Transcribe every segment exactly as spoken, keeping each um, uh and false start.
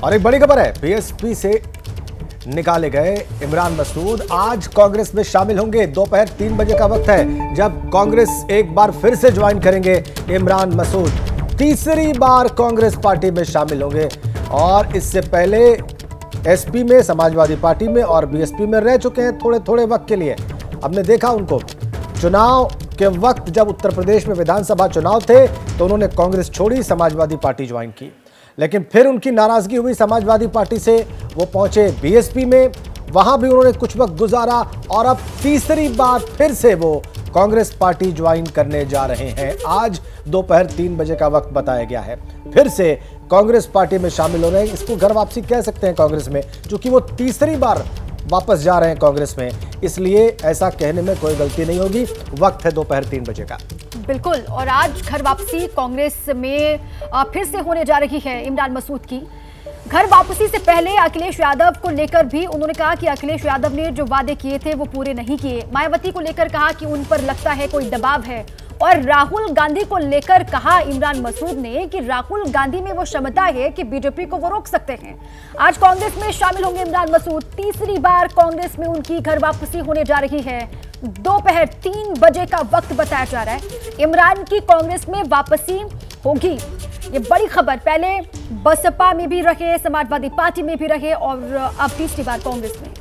और एक बड़ी खबर है, बीएसपी से निकाले गए इमरान मसूद आज कांग्रेस में शामिल होंगे। दोपहर तीन बजे का वक्त है जब कांग्रेस एक बार फिर से ज्वाइन करेंगे। इमरान मसूद तीसरी बार कांग्रेस पार्टी में शामिल होंगे और इससे पहले एसपी में, समाजवादी पार्टी में और बीएसपी में रह चुके हैं थोड़े थोड़े वक्त के लिए। हमने देखा उनको चुनाव के वक्त, जब उत्तर प्रदेश में विधानसभा चुनाव थे तो उन्होंने कांग्रेस छोड़ी, समाजवादी पार्टी ज्वाइन की, लेकिन फिर उनकी नाराजगी हुई समाजवादी पार्टी से, वो पहुंचे बीएसपी में, वहां भी उन्होंने कुछ वक्त गुजारा और अब तीसरी बार फिर से वो कांग्रेस पार्टी ज्वाइन करने जा रहे हैं। आज दोपहर तीन बजे का वक्त बताया गया है, फिर से कांग्रेस पार्टी में शामिल हो रहे हैं। इसको घर वापसी कह सकते हैं कांग्रेस में, क्योंकि वो तीसरी बार वापस जा रहे हैं कांग्रेस में, इसलिए ऐसा कहने में कोई गलती नहीं होगी। वक्त है दोपहर तीन बजे का। बिल्कुल, और आज घर वापसी कांग्रेस में फिर से होने जा रही है इमरान मसूद की। घर वापसी से पहले अखिलेश यादव को लेकर भी उन्होंने कहा कि अखिलेश यादव ने जो वादे किए थे वो पूरे नहीं किए। मायावती को लेकर कहा कि उन पर लगता है कोई दबाव है, और राहुल गांधी को लेकर कहा इमरान मसूद ने कि राहुल गांधी में वो क्षमता है कि बीजेपी को वो रोक सकते हैं। आज कांग्रेस में शामिल होंगे इमरान मसूद। तीसरी बार कांग्रेस में उनकी घर वापसी होने जा रही है। दोपहर तीन बजे का वक्त बताया जा रहा है, इमरान की कांग्रेस में वापसी होगी। ये बड़ी खबर, पहले बसपा में भी रहे, समाजवादी पार्टी में भी रहे और अब तीसरी बार कांग्रेस में।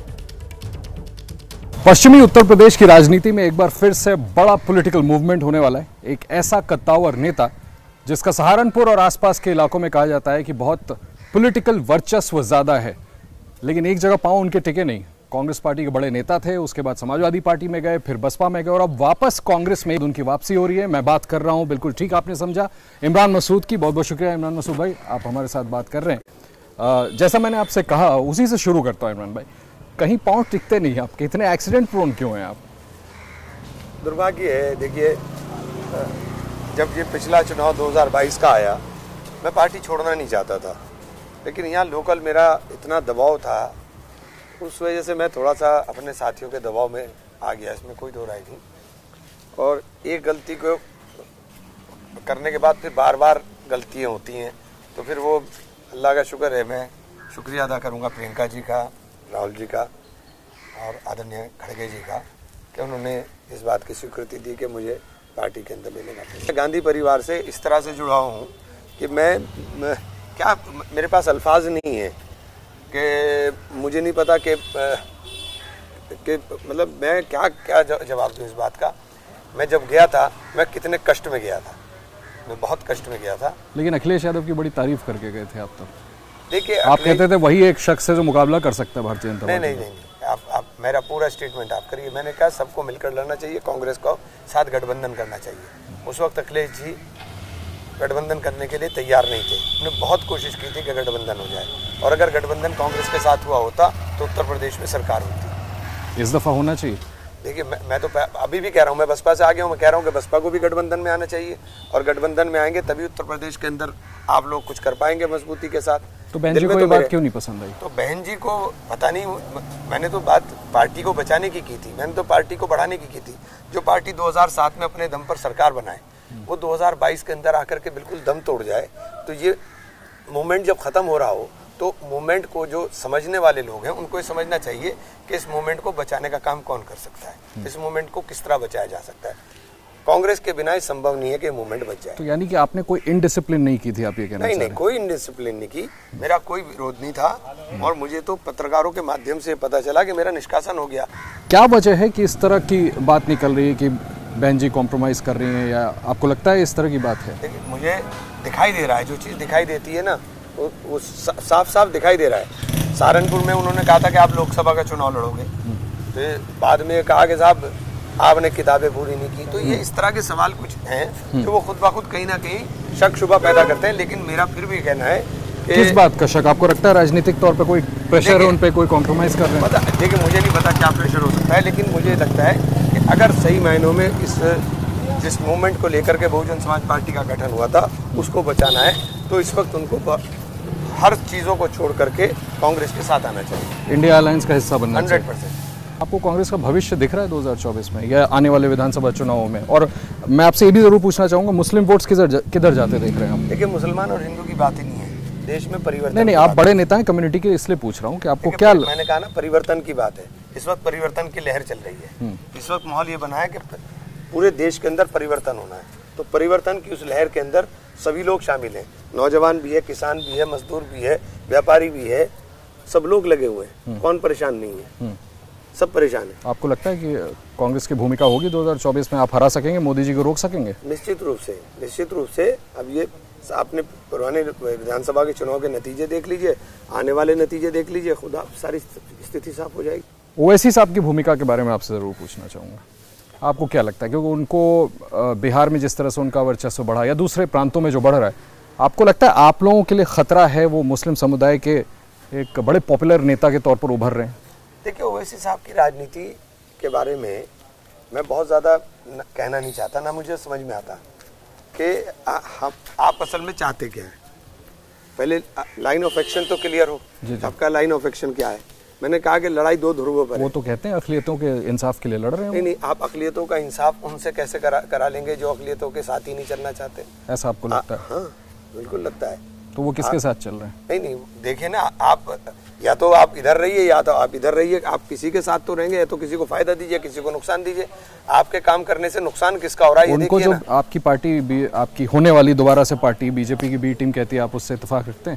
पश्चिमी उत्तर प्रदेश की राजनीति में एक बार फिर से बड़ा पॉलिटिकल मूवमेंट होने वाला है। एक ऐसा कद्दावर नेता जिसका सहारनपुर और आसपास के इलाकों में कहा जाता है कि बहुत पॉलिटिकल वर्चस्व ज्यादा है, लेकिन एक जगह पांव उनके टिके नहीं। कांग्रेस पार्टी के बड़े नेता थे, उसके बाद समाजवादी पार्टी में गए, फिर बसपा में गए और अब वापस कांग्रेस में उनकी वापसी हो रही है। मैं बात कर रहा हूं, बिल्कुल ठीक आपने समझा, इमरान मसूद की। बहुत बहुत शुक्रिया इमरान मसूद भाई, आप हमारे साथ बात कर रहे हैं। जैसा मैंने आपसे कहा उसी से शुरू करता हूं इमरान भाई, कहीं पांव टिकते नहीं आपके, इतने एक्सीडेंट प्रोन क्यों हैं आप? दुर्भाग्य है। देखिए, जब ये पिछला चुनाव दो हज़ार बाईस का आया, मैं पार्टी छोड़ना नहीं चाहता था, लेकिन यहाँ लोकल मेरा इतना दबाव था, उस वजह से मैं थोड़ा सा अपने साथियों के दबाव में आ गया, इसमें कोई दो राय नहीं। और एक गलती को करने के बाद फिर बार बार गलतियाँ होती हैं, तो फिर वो अल्लाह का शुक्र है, मैं शुक्रिया अदा करूँगा प्रियंका जी का, राहुल जी का और आदरणीय खड़गे जी का, कि उन्होंने इस बात की स्वीकृति दी कि मुझे पार्टी के अंदर लेने का। मैं गांधी परिवार से इस तरह से जुड़ा हूँ कि मैं, मैं क्या मेरे पास अल्फाज नहीं है कि मुझे नहीं पता कि कि मतलब मैं क्या क्या जवाब दूँ इस बात का। मैं जब गया था, मैं कितने कष्ट में गया था, मैं बहुत कष्ट में गया था। लेकिन अखिलेश यादव की बड़ी तारीफ करके गए थे आप तो। देखिए, आप कहते थे वही एक शख्स है जो मुकाबला कर सकता है भारतीय जनता पार्टी। नहीं नहीं नहीं, आप आप मेरा पूरा स्टेटमेंट आप करिए। मैंने कहा सबको मिलकर लड़ना चाहिए, कांग्रेस को साथ गठबंधन करना चाहिए। उस वक्त अखिलेश जी गठबंधन करने के लिए तैयार नहीं थे, उन्होंने बहुत कोशिश की थी कि गठबंधन हो जाए, और अगर गठबंधन कांग्रेस के साथ हुआ होता तो उत्तर प्रदेश में सरकार होती। इस दफा होना चाहिए। देखिए, मैं, मैं तो अभी भी कह रहा हूँ, मैं बसपा से आ गया हूँ, मैं कह रहा हूँ कि बसपा को भी गठबंधन में आना चाहिए, और गठबंधन में आएंगे तभी उत्तर प्रदेश के अंदर आप लोग कुछ कर पाएंगे मजबूती के साथ। तो बहन जी को ये बात क्यों नहीं पसंद आई? तो बहन जी को पता नहीं, मैंने तो बात पार्टी को बचाने की की थी, मैंने तो पार्टी को बढ़ाने की की थी। जो पार्टी दो हज़ार सात में अपने दम पर सरकार बनाए, वो दो हज़ार बाईस के अंदर आकर के बिल्कुल दम तोड़ जाए, तो ये मूवमेंट जब खत्म हो रहा हो तो मूवमेंट को जो समझने वाले लोग हैं उनको ये समझना चाहिए कि इस मूवमेंट को बचाने का काम कौन कर सकता है, इस मूवमेंट को किस तरह बचाया जा सकता है। कांग्रेस के बिना संभव नहीं है कि मूवमेंट बच जाए। तो यानी कि आपने कोई इनडिसिप्लिन नहीं की थी, आप ये कहना? नहीं नहीं, कोई इनडिसिप्लिन नहीं की, मेरा कोई विरोध नहीं था, और मुझे तो पत्रकारों के माध्यम से पता चला कि मेरा निष्कासन हो गया। क्या वजह है कि इस तरह की बात निकल रही है कि बहन जी कॉम्प्रोमाइज कर रही हैं, या आपको लगता है इस तरह की बात है? देखिए, मुझे दिखाई दे रहा है, जो चीज़ दिखाई देती है ना, वो, वो साफ साफ दिखाई दे रहा है। सहारनपुर में उन्होंने कहा था कि आप लोकसभा का चुनाव लड़ोगे, तो बाद में कहा कि साहब आपने किताबें पूरी नहीं की। तो ये इस तरह के सवाल कुछ हैं जो वो खुद ब खुद कहीं ना कहीं शक शुबा पैदा करते हैं। लेकिन मेरा फिर भी कहना है कि किस बात का शक? आपको लगता है राजनीतिक तौर पे कोई प्रेशर है उन पे, कोई कॉम्प्रोमाइज कर रहे हैं? देखिए, मुझे नहीं पता क्या प्रेशर हो सकता है, लेकिन मुझे लगता है कि अगर सही मायनों में इस जिस मूवमेंट को लेकर के बहुजन समाज पार्टी का गठन हुआ था उसको बचाना है, तो इस वक्त उनको हर चीज़ों को छोड़ करके कांग्रेस के साथ आना चाहिए, इंडिया अलायंस का हिस्सा बनना चाहिए। Hundred percent. आपको कांग्रेस का भविष्य दिख रहा है दो हज़ार चौबीस में या आने वाले विधानसभा चुनावों में? और मैं आपसे ये भी जरूर पूछना चाहूँगा, मुस्लिम वोट्स किधर किधर जाते देख रहे हैं आप? देखिए, मुसलमान और हिंदू की बात ही नहीं है। देश में परिवर्तन। नहीं नहीं, आप बड़े नेता हैं कम्युनिटी के, इसलिए पूछ रहा हूँ कि आपको क्या। मैंने कहा ना, परिवर्तन की बात है। इस वक्त परिवर्तन की लहर चल रही है। इस वक्त माहौल ये बना है कि पूरे देश के अंदर परिवर्तन होना है, तो परिवर्तन की उस लहर के अंदर सभी लोग शामिल हैं। नौजवान भी है, किसान भी है, मजदूर भी है, व्यापारी भी है, सब लोग लगे हुए हैं। कौन परेशान नहीं है? सब परेशान है। आपको लगता है कि कांग्रेस की भूमिका होगी दो हज़ार चौबीस में, आप हरा सकेंगे, मोदी जी को रोक सकेंगे? निश्चित रूप से, निश्चित रूप से। अब ये आपने पुराने विधानसभा के चुनाव के नतीजे देख लीजिए, आने वाले नतीजे देख लीजिए, खुदा सारी स्थिति साफ हो जाएगी। ओवैसी साहब की भूमिका के बारे में आपसे जरूर पूछना चाहूँगा, आपको क्या लगता है, क्योंकि उनको बिहार में जिस तरह से उनका वर्चस्व बढ़ा या दूसरे प्रांतों में जो बढ़ रहा है, आपको लगता है आप लोगों के लिए खतरा है वो मुस्लिम समुदाय के एक बड़े पॉपुलर नेता के तौर पर उभर रहे हैं? देखिए, ओवैसी साहब की राजनीति के बारे में मैं बहुत ज़्यादा कहना नहीं चाहता, ना मुझे समझ में आता कि हम आप असल में चाहते क्या है। पहले लाइन ऑफ एक्शन तो क्लियर हो, आपका लाइन ऑफ एक्शन क्या है। मैंने कहा कि लड़ाई दो ध्रुवों पर है। वो तो कहते हैं अक़लियतों के इंसाफ के लिए लड़ रहे हैं। नहीं नहीं, आप अक़लियतों का इंसाफ उनसे कैसे करा, करा लेंगे जो अक़लियतों के साथ ही नहीं चलना चाहते? ऐसा आपको लगता है? हाँ, बिल्कुल लगता है। तो वो किसके साथ चल रहे हैं? नहीं नहीं, देखिए ना, आप या तो आप इधर रहिए या तो आप इधर रहिए। आप किसी के साथ तो रहेंगे, या तो किसी को फायदा दीजिए, किसी को नुकसान दीजिए। आपके काम करने से नुकसान किसका हो रहा है ये उनको देखिए जो ना। आपकी पार्टी, आपकी होने वाली दोबारा से पार्टी बीजेपी की बी टीम कहती है, आप उससे इत्तेफाक रखते हैं?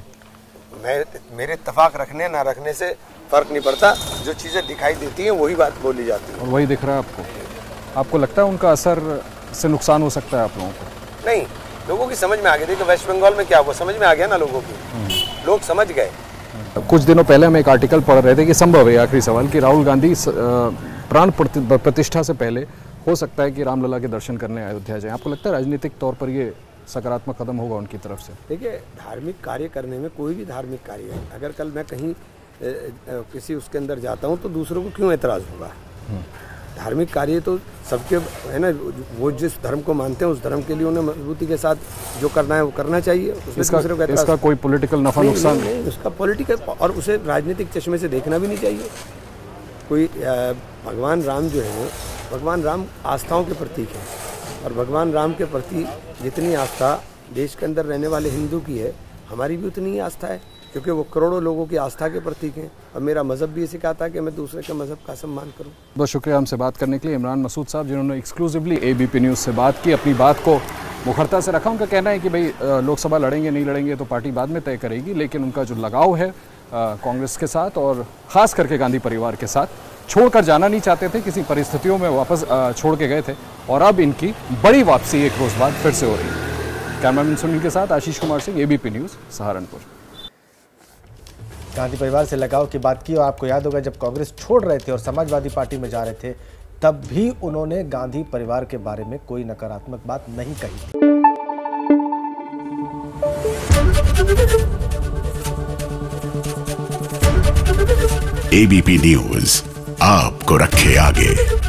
मैं मेरे इत्तेफाक रखने ना रखने से फर्क नहीं पड़ता, जो चीज़ें दिखाई देती हैं वही बात बोली जाती है। और वही दिख रहा है आपको? आपको लगता है उनका असर से नुकसान हो सकता है आप लोगों को? नहीं, लोगों की समझ में आ गई। देखिए वेस्ट बंगाल में क्या हुआ, समझ में आ गया ना लोगों की, लोग समझ गए। कुछ दिनों पहले हम एक आर्टिकल पढ़ रहे थे कि संभव है, आखिरी सवाल, कि राहुल गांधी प्राण प्रतिष्ठा से पहले हो सकता है कि रामलला के दर्शन करने अयोध्या जाए। आपको लगता है राजनीतिक तौर पर ये सकारात्मक कदम होगा उनकी तरफ से? देखिए, धार्मिक कार्य करने में, कोई भी धार्मिक कार्य है, अगर कल मैं कहीं ए, ए, किसी उसके अंदर जाता हूँ तो दूसरों को क्यों एतराज़ होगा? धार्मिक कार्य तो सबके है ना, वो जिस धर्म को मानते हैं उस धर्म के लिए उन्हें मजबूती के साथ जो करना है वो करना चाहिए। इसका, इसका कोई पॉलिटिकल नफा नुकसान नहीं, नहीं, उसका पॉलिटिकल, और उसे राजनीतिक चश्मे से देखना भी नहीं चाहिए। कोई भगवान राम जो है, भगवान राम आस्थाओं के प्रतीक हैं, और भगवान राम के प्रति जितनी आस्था देश के अंदर रहने वाले हिंदू की है, हमारी भी उतनी ही आस्था है, क्योंकि वो करोड़ों लोगों की आस्था के प्रतीक हैं। और मेरा मज़हब भी ये सिखाता है कि मैं दूसरे के मज़हब का सम्मान करूं। बहुत शुक्रिया हमसे बात करने के लिए इमरान मसूद साहब, जिन्होंने एक्सक्लूसिवली एबीपी न्यूज़ से बात की, अपनी बात को मुखरता से रखा। उनका कहना है कि भाई लोकसभा लड़ेंगे नहीं लड़ेंगे तो पार्टी बाद में तय करेगी, लेकिन उनका जो लगाव है कांग्रेस के साथ और ख़ास करके गांधी परिवार के साथ, छोड़कर जाना नहीं चाहते थे, किसी परिस्थितियों में वापस छोड़ के गए थे, और अब इनकी बड़ी वापसी एक रोज़ बाद फिर से हो रही है। कैमरामैन सुनील के साथ आशीष कुमार सिंह, एबीपी न्यूज़, सहारनपुर। गांधी परिवार से लगाव की बात की, और आपको याद होगा जब कांग्रेस छोड़ रहे थे और समाजवादी पार्टी में जा रहे थे, तब भी उन्होंने गांधी परिवार के बारे में कोई नकारात्मक बात नहीं कही थी। एबीपी न्यूज़ आपको रखे आगे।